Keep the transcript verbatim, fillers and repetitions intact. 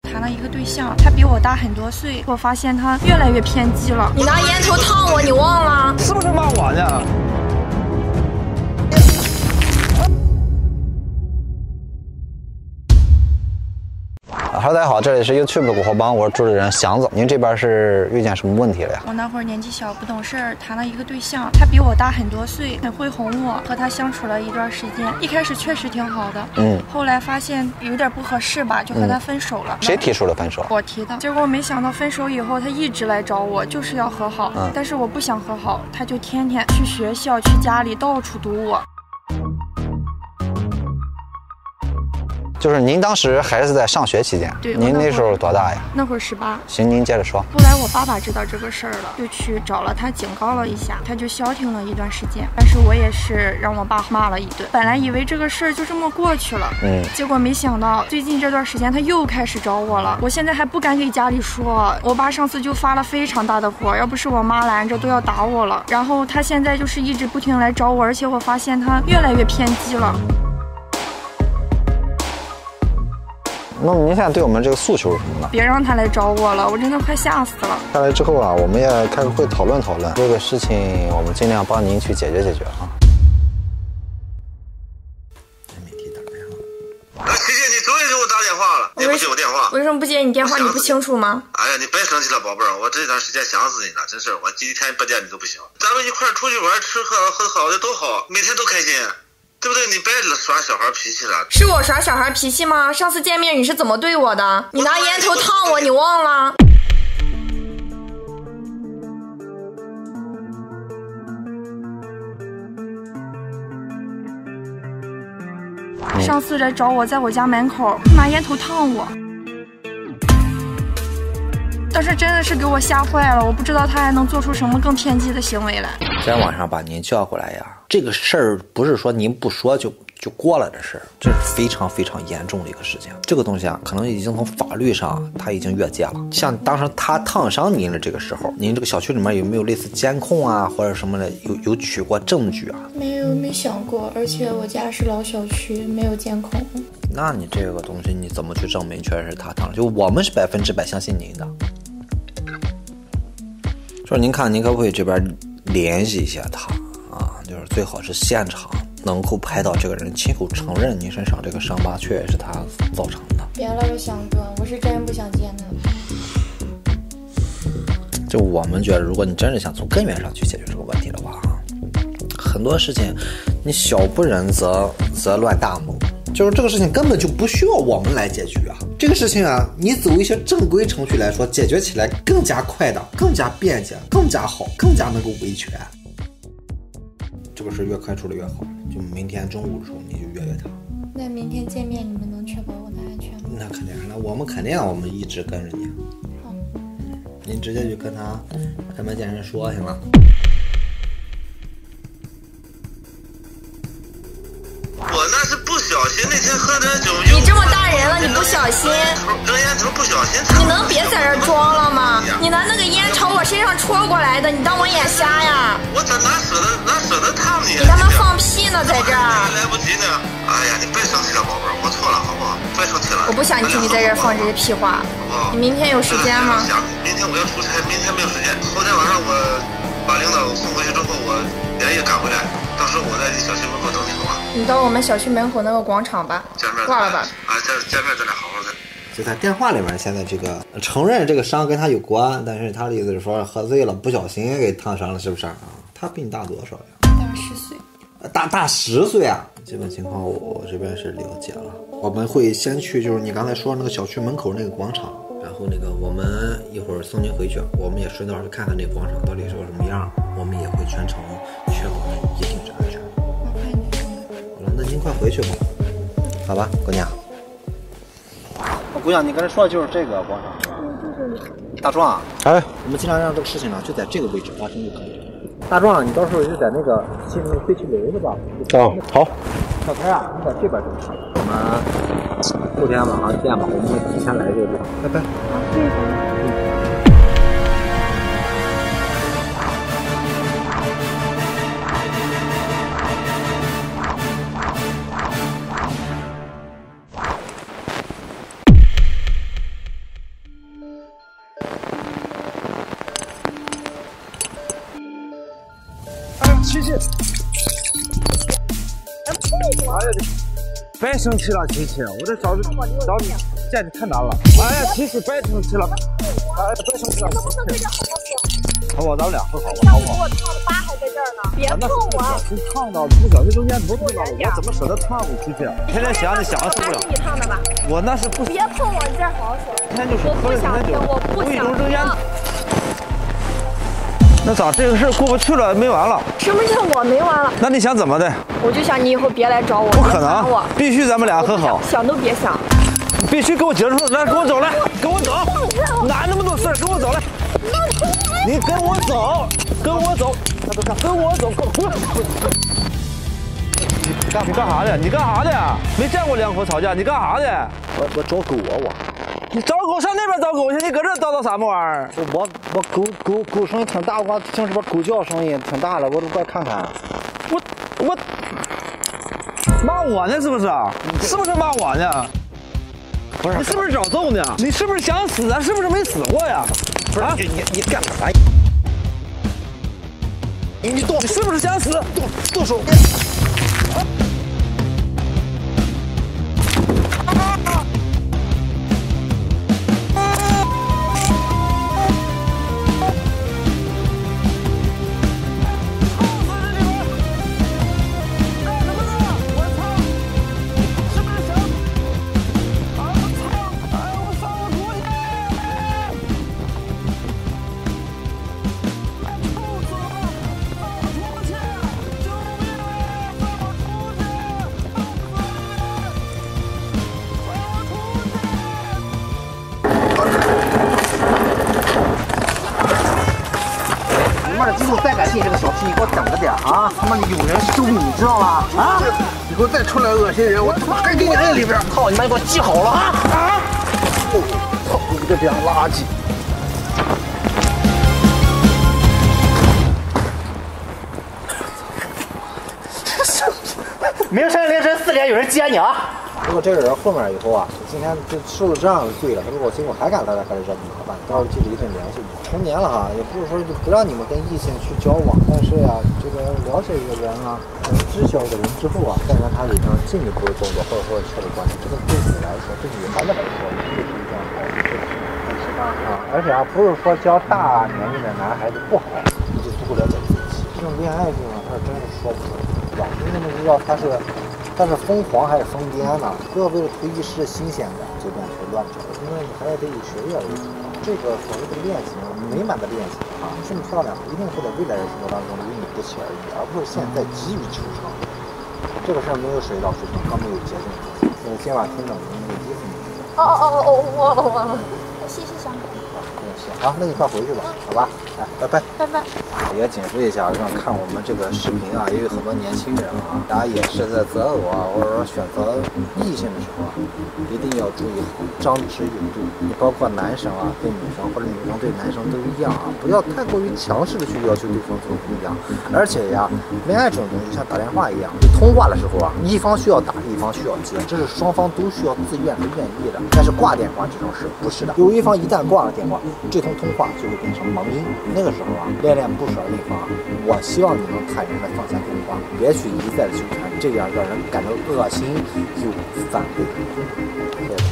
谈了一个对象，他比我大很多岁，我发现他越来越偏激了。你拿烟头烫我，你忘了？ 是不是骂我呢？ Hello， 大家好，这里是 YouTube 的古惑帮，我是主持人祥子。您这边是遇见什么问题了呀？ 我那会儿年纪小，不懂事儿，谈了一个对象，他比我大很多岁，很会哄我，和他相处了一段时间，一开始确实挺好的，嗯，后来发现有点不合适吧，就和他分手了。嗯、 谁提出了分手？ 我提的。结果没想到分手以后，他一直来找我，就是要和好，嗯、但是我不想和好，他就天天去学校、去家里到处堵我。 就是您当时还是在上学期间， 对， 您那时候多大呀？ 那会儿十八。 行，您接着说。 后来我爸爸知道这个事儿了，就去找了他，警告了一下，他就消停了一段时间。但是我也是让我爸骂了一顿。本来以为这个事儿就这么过去了，嗯，结果没想到最近这段时间他又开始找我了。我现在还不敢给家里说，我爸上次就发了非常大的火，要不是我妈拦着都要打我了。然后他现在就是一直不停来找我，而且我发现他越来越偏激了。 那么您现在对我们这个诉求是什么呢？ 别让他来找我了，我真的快吓死了。 下来之后啊，我们也开个会讨论讨论这个事情，我们尽量帮您去解决解决啊。没提打电话。 啊，谢谢你终于给我打电话了，你不接我电话？ 为什么不接你电话？你不清楚吗？ 哎呀，你别生气了，宝贝儿，我这段时间想死你了，真是，我今天不见你都不行。咱们一块儿出去玩，吃喝喝好的都好，每天都开心。 对不对？你别耍小孩脾气了。 是我耍小孩脾气吗？上次见面你是怎么对我的？你拿烟头烫我，你忘了？上次来找我，在我家门口拿烟头烫我。 但是真的是给我吓坏了，我不知道他还能做出什么更偏激的行为来。 今天晚上把您叫过来呀，这个事儿不是说您不说就就过了的事儿，这是非常非常严重的一个事情。这个东西啊，可能已经从法律上他已经越界了。像当时他烫伤您的这个时候，您这个小区里面有没有类似监控啊或者什么的，有有取过证据啊？ 没有，没想过，而且我家是老小区，没有监控。 那你这个东西你怎么去证明确实是他烫？就我们是百分之百相信您的。 就是您看，您可不可以这边联系一下他啊？就是最好是现场能够拍到这个人亲口承认您身上这个伤疤确实是他造成的。 别了，祥哥，我是真不想见他。 就我们觉得，如果你真是想从根源上去解决这个问题的话啊，很多事情你小不忍则则乱大谋。 就是这个事情根本就不需要我们来解决啊！这个事情啊，你走一些正规程序来说，解决起来更加快的、更加便捷、更加好、更加能够维权。这个事越快处理越好。就明天中午的时候你就约约他。 那明天见面你们能确保我的安全吗？ 那肯定是，那我们肯定我们一直跟着你。 好， 嗯，您直接就跟他开门见山说行了。 我那是不小心，那天喝点酒。 你这么大人了，你不小心？ 扔烟头不小心。 你能别在这装了吗？你拿那个烟朝我身上戳过来的，你当我眼瞎呀？ 我咋哪舍得哪舍得烫你？ 你他妈放屁呢，在这儿！ 来不及呢。哎呀，你别生气了，宝贝儿，我错了，好不好？别生气了。 我不想听你在这儿放这些屁话。你明天有时间吗？ 明天我要出差，明天没有时间。后天晚上我把领导送回去之后，我连夜赶回来。 到时候我在你小区门口等你，好吗？ 你到我们小区门口那个广场吧。挂了吧。 啊，见见面咱俩好好的。 就在电话里面，现在这个承认这个伤跟他有关，但是他的意思是说喝醉了，不小心给烫伤了，是不是啊？他比你大多少呀？ 大十岁。 大大十岁啊！基本情况我我这边是了解了。我们会先去，就是你刚才说那个小区门口那个广场，然后那个我们一会儿送您回去，我们也顺道去看看那个广场到底是个什么样，我们也会全程确保你一定是安全。好了，那您快回去吧，好吧，姑娘。姑娘，你刚才说的就是这个广场是吧？嗯，就是。大壮啊， 哎， 我们尽量让这个事情呢就在这个位置发生就可以了。大壮，你到时候就在那个进那个废弃楼的吧？ 哦，好。 小开啊，你在这边就行。我们后天晚上见吧，我们会提前来这个地方。拜拜。嗯。 琪琪，哎呀，别生气了，琪琪，我这找找你见你太难了。哎呀，琪琪，别生气了，哎，别生气了，琪琪。好不好？咱们俩和好吧，好不好？ 我烫的疤还在这儿呢，别碰我！ 你烫到不小心中间不碰到了，我怎么舍得烫你，琪琪？天天想你想的受不了。 你烫的吧？ 我那是不。 别碰我，你这儿好好说。 天天就是我不想听，我不想听。 那咋这个事过不去了，没完了？ 什么叫我没完了？ 那你想怎么的？ 我就想你以后别来找我， 不可能，必须咱们俩和好。 想都别想。 必须给我结束，来，跟我走来，跟我走，哪那么多事儿，跟我走来，你跟我走，跟我走，跟我走，滚！你干你干啥的？你干啥的？没见过两口吵架，你干啥的？ 我我找狗啊我。 你找狗上那边找狗去，你搁这叨叨啥么玩意儿？ 我我狗狗狗声音挺大，我听这边狗叫声音挺大的，我都过来看看。 我我骂我呢是不是？是不是骂我呢？不是，你是不是找揍呢？你是不是想死啊？是不是没死过呀？ 不是，啊、你你你干啥？你你动， 你是不是想死？ 动动手！再敢进这个小区，你给我等着点啊！他妈的有人收你，知道吗？啊！你给我再出来恶心人，我他妈还给你摁里边！操你妈！你给我系好了啊！啊！哦，操你个这样垃圾！明晨凌晨四点有人接你啊！如果这个人后面以后啊，今天就受了这样的罪了，他如果今后还敢在这开始找你麻烦，到时候记得一定联系你。成年了哈，也不是说就不让你们跟异性去交往，但是呀、啊，这个了解一个人啊，知晓一个人之后啊，再跟他有上进一步的动作，或者说确立关系，这个对你来说，对女孩子来说，也是一件好事，是吧？啊，而且啊，不是说交大年龄的男孩子不好，你就足够了解自己。这种恋爱这种，他是真是说不准，是吧？你怎么知道他是？但是疯狂还是疯癫呢？不要为了图一时的新鲜感就乱去乱找，因为你还得以学业为主。这个所谓的恋情，美满的恋情啊，这么漂亮，一定会在未来的生活当中与你不期而遇，而不是现在急于求成。这个事儿没有水到渠成，更没有捷径。所以今晚听懂您那个衣服。 哦哦哦哦哦哦哦！谢谢小妹。 行，好，那你快回去吧，好吧？哎，拜拜， 拜拜。 也警示一下，让看我们这个视频啊，也有很多年轻人啊，大家也是在择偶啊，或者说选择异性的时候啊，一定要注意好，张弛有度。你包括男生啊对女生，或者女生对男生都一样啊，不要太过于强势的去要求对方做不一样。而且呀，恋爱这种东西像打电话一样，你通话的时候啊，一方需要打，一方需要接，这是双方都需要自愿和愿意的。但是挂电话这种事不是的，有一方一旦挂了电话，这通通话就会变成忙音。那个时候啊，恋恋不舍的那方，我希望你能坦然的放下电话，别去一再的纠缠，这样让人感到恶心又反胃。谢谢。